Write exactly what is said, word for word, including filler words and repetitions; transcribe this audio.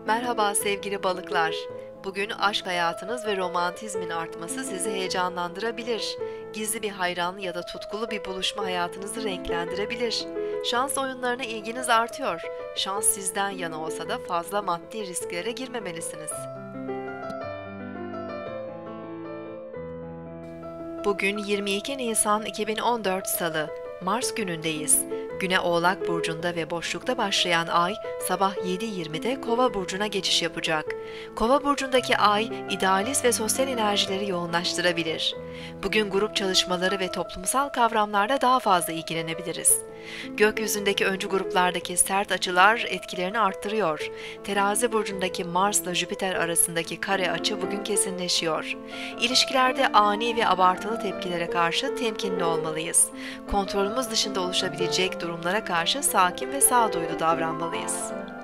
Merhaba sevgili balıklar. Bugün aşk hayatınız ve romantizmin artması sizi heyecanlandırabilir. Gizli bir hayran ya da tutkulu bir buluşma hayatınızı renklendirebilir. Şans oyunlarına ilginiz artıyor. Şans sizden yana olsa da fazla maddi risklere girmemelisiniz. Bugün yirmi iki Nisan iki bin on dört Salı, Mars günündeyiz. Güne Oğlak Burcu'nda ve boşlukta başlayan ay sabah yedi yirmide Kova Burcu'na geçiş yapacak. Kova Burcu'ndaki ay idealist ve sosyal enerjileri yoğunlaştırabilir. Bugün grup çalışmaları ve toplumsal kavramlarla daha fazla ilgilenebiliriz. Gökyüzündeki öncü gruplardaki sert açılar etkilerini arttırıyor. Terazi Burcu'ndaki Mars'la Jüpiter arasındaki kare açı bugün kesinleşiyor. İlişkilerde ani ve abartılı tepkilere karşı temkinli olmalıyız. Kontrolümüz dışında oluşabilecek durumlara karşı sakin ve sağduyulu davranmalıyız.